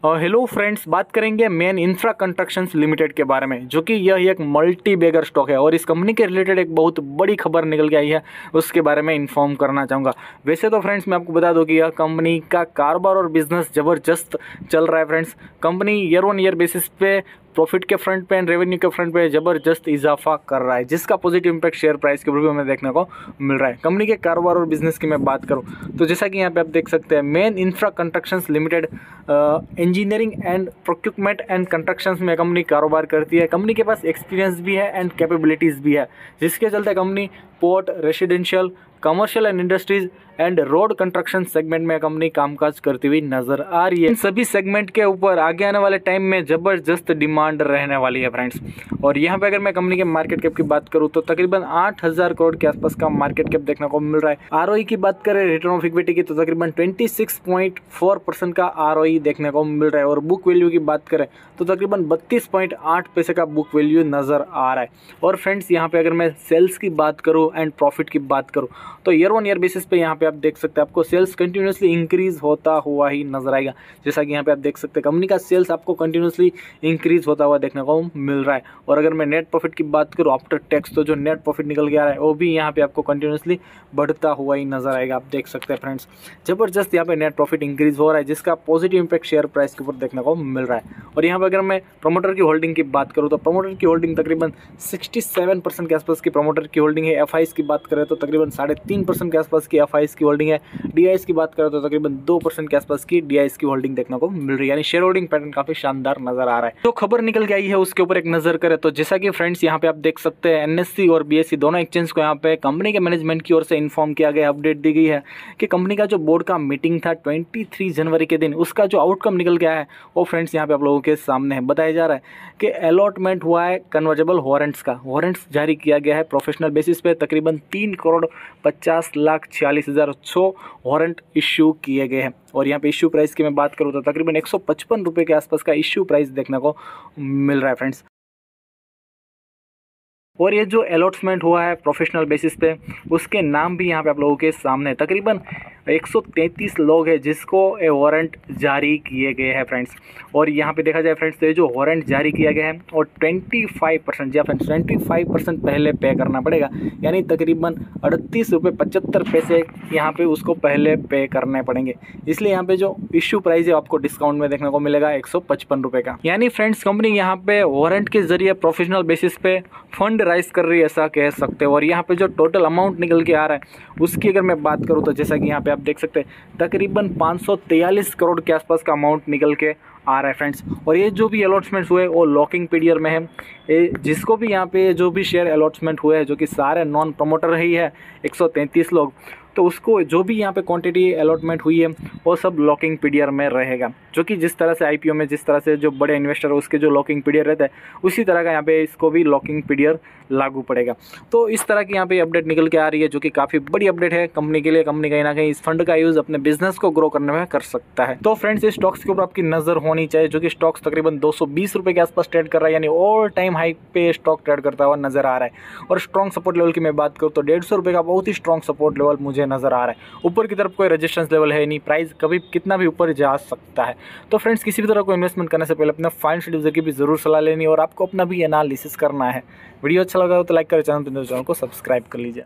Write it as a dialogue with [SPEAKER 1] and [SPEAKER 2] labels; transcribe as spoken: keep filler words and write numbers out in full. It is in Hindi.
[SPEAKER 1] हेलो फ्रेंड्स, बात करेंगे मेन इंफ्रा कंस्ट्रक्शंस लिमिटेड के बारे में, जो कि यह एक मल्टी बैगर स्टॉक है और इस कंपनी के रिलेटेड एक बहुत बड़ी खबर निकल के आई है, उसके बारे में इन्फॉर्म करना चाहूँगा। वैसे तो फ्रेंड्स मैं आपको बता दूं कि यह कंपनी का कारोबार और बिजनेस ज़बरदस्त चल रहा है। Friends company year on year basis पे प्रॉफिट के फ्रंट पे एंड रेवेन्यू के फ्रंट पे ज़बरदस्त इजाफा कर रहा है, जिसका पॉजिटिव इंपैक्ट शेयर प्राइस के ऊपर भी हमें देखने को मिल रहा है। कंपनी के कारोबार और बिजनेस की मैं बात करूं तो जैसा कि यहाँ पे आप देख सकते हैं, main infra constructions limited engineering and procurement and constructions में कंपनी कारोबार करती है। कंपनी के पास एक्सपीरियंस भी है एंड कैपेबिलिटीज़ भी है, जिसके चलते company port, residential, commercial and industries and road construction segment में कंपनी कामकाज करती हुई नजर आ रही है। इन सभी सेगमेंट के ऊपर आगे आने वाले टाइम में जबरदस्त डिमांड रहने वाली है फ्रेंड्स। और यहाँ पे अगर मैं कंपनी के मार्केट कैप की बात करूँ तो तकरीबन आठ हज़ार करोड़ के आसपास का मार्केट कैप देखने को मिल रहा है। आरओई की बात करें, रिटर्न ऑफ इक्विटी की, तो तकरीबन छब्बीस पॉइंट चार परसेंट का आरओई देखने को मिल रहा है। और बुक वैल्यू की बात करें तो तकरीबन बत्तीस पॉइंट आठ पैसे का बुक वैल्यू नजर आ रहा है। और फ्रेंड्स यहाँ पे अगर मैं सेल्स की बात करूँ एंड प्रॉफिट की बात करूँ तो ईयर ऑन ईयर बेसिस पे यहाँ पे आप देख सकते हैं, आपको सेल्स कंटिन्यूसली इंक्रीज होता हुआ ही नजर आएगा। जैसा कि यहाँ पे आप देख सकते हैं, कंपनी का सेल्स आपको कंटिन्यूसली इंक्रीज होता हुआ देखने को मिल रहा है। और अगर मैं नेट प्रॉफिट की बात करूँ आफ्टर टैक्स, तो जो नेट प्रॉफिट निकल के आ रहा है वो भी यहाँ पे आपको कंटिन्यूसली बढ़ता हुआ ही नजर आएगा। आप देख सकते हैं फ्रेंड्स, जबरदस्त यहाँ पे नेट प्रॉफिट इंक्रीज हो रहा है, जिसका पॉजिटिव इंपैक्ट शेयर प्राइस के ऊपर देखने को मिल रहा है। और यहाँ पे अगर मैं प्रमोटर की होल्डिंग की बात करूँ तो प्रमोटर की होल्डिंग तकरीबन सड़सठ परसेंट के आसपास की प्रमोटर की होल्डिंग है। एफ की बात करें तो तकरीबन साढ़े तीन परसेंट के आसपास की एफ की होल्डिंग है। डी की बात करें तो तकरीबन दो परसेंट के आसपास की डी की होल्डिंग देखने को मिल रही है, यानी शेयर होल्डिंग पैटर्न काफी शानदार नजर आ रहा है। तो खबर निकल के आई है उसके ऊपर एक नजर करें तो जैसा कि फ्रेंड्स यहाँ पे आप देख सकते हैं, एनएससी और बीएससी दोनों एक्सचेंज को यहाँ पे कंपनी के मैनेजमेंट की ओर से इन्फॉर्म किया गया, अपडेट दी गई है कि कंपनी का जो बोर्ड का मीटिंग था तेईस जनवरी के दिन, उसका जो आउटकम निकल के आया है वो फ्रेंड्स यहाँ पे आप लोगों के सामने है। बताया जा रहा है कि अलॉटमेंट हुआ है कन्वर्जेबल वारंट्स का, वारंट्स जारी किया गया है प्रोफेशनल बेसिस पे। तकरीबन तीन करोड़ पचास लाख छियालीस हज़ार छः वारंट इश्यू किए गए हैं। और यहाँ पे इश्यू प्राइस की मैं बात करूँ तो तकरीबन एक सौ पचपन रुपये के आसपास का इश्यू प्राइस देखने को मिल रहा है फ्रेंड्स। और ये जो अलॉटमेंट हुआ है प्रोफेशनल बेसिस पे, उसके नाम भी यहाँ पे आप लोगों के सामने, तकरीबन एक सौ तैंतीस लोग हैं जिसको ए वारंट जारी किए गए हैं फ्रेंड्स। और यहाँ पे देखा जाए फ्रेंड्स तो ये जो वारंट जारी किया गया है और पच्चीस परसेंट या फ्रेंड्स पच्चीस परसेंट पहले पे करना पड़ेगा, यानी तकरीबन अड़तीस रुपये पचहत्तर पैसे यहाँ पे उसको पहले पे करने पड़ेंगे। इसलिए यहाँ पे जो इश्यू प्राइस है आपको डिस्काउंट में देखने को मिलेगा एक सौ पचपन रुपये का। यानी फ्रेंड्स कंपनी यहाँ पे वारंट के जरिए प्रोफेशनल बेसिस पे फंड राइज कर रही है, ऐसा कह सकते हैं। और यहाँ पे जो टोटल अमाउंट निकल के आ रहा है उसकी अगर मैं बात करूँ तो जैसा कि यहाँ पे आप देख सकते हैं, तकरीबन पाँच सौ तैंतालीस करोड़ के आसपास का अमाउंट निकल के आ रहा है फ्रेंड्स। और ये जो भी अलॉटमेंट्स हुए वो लॉकिंग पीरियड में है। ये जिसको भी यहाँ पे जो भी शेयर अलॉटमेंट हुए हैं, जो कि सारे नॉन प्रमोटर ही है एक सौ तैंतीस लोग, तो उसको जो भी यहाँ पे क्वांटिटी अलॉटमेंट हुई है वो सब लॉकिंग पीरियड में रहेगा। जो कि जिस तरह से आईपीओ में जिस तरह से जो बड़े इन्वेस्टर है उसके जो लॉकिंग पीरियड रहता है, उसी तरह का यहाँ पे इसको भी लॉकिंग पीरियड लागू पड़ेगा। तो इस तरह की यहाँ पे अपडेट निकल के आ रही है, जो कि काफ़ी बड़ी अपडेट है कंपनी के लिए। कंपनी कहीं ना कहीं इस फंड का यूज़ अपने बिजनेस को ग्रो करने में कर सकता है। तो फ्रेंड्स इस स्टॉक्स के ऊपर आपकी नज़र होनी चाहिए, जो कि स्टॉक्स तकरीबन दो सौ बीस रुपये के आसपास ट्रेड कर रहा है, यानी ऑल टाइम हाई पे स्टॉक ट्रेड करता हुआ नजर आ रहा है। और स्ट्रॉन्ग सपोर्ट लेवल की मैं बात करूँ तो डेढ़ सौ रुपये का बहुत ही स्ट्रॉन्ग सपोर्ट लेवल मुझे नजर आ रहा है। ऊपर की तरफ कोई रेजिस्टेंस लेवल है नहीं, प्राइस कभी कितना भी ऊपर जा सकता है। तो फ्रेंड्स किसी भी तरह को इन्वेस्टमेंट करने से पहले अपने फाइनेंशियल एडवाइजर की भी जरूर सलाह लेनी और आपको अपना भी एनालिसिस करना है। वीडियो अच्छा लगा हो तो लाइक करें, चैनल को सब्सक्राइब कर लीजिए।